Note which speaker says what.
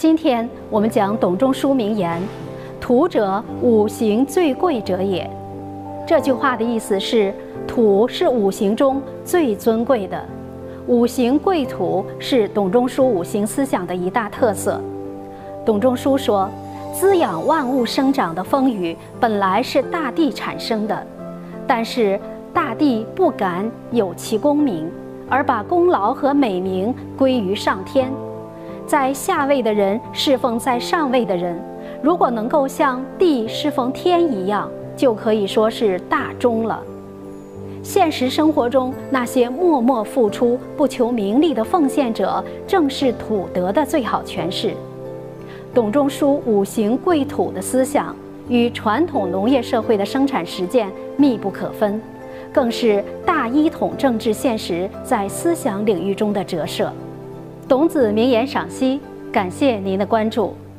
Speaker 1: 今天我们讲董仲舒名言：“土者，五行最贵者也。”这句话的意思是，土是五行中最尊贵的，五行贵土是董仲舒五行思想的一大特色。董仲舒说，滋养万物生长的风雨本来是大地产生的，但是大地不敢有其功名，而把功劳和美名归于上天。在下位的人侍奉在上位的人，如果能够像地侍奉天一样，就可以说是大忠了。现实生活中，那些默默付出、不求名利的奉献者，正是土德的最好诠释。董仲舒五行贵土的思想，与传统农业社会的生产实践密不可分，更是大一统政治现实在思想领域中的折射。董子名言赏析，感谢您的关注。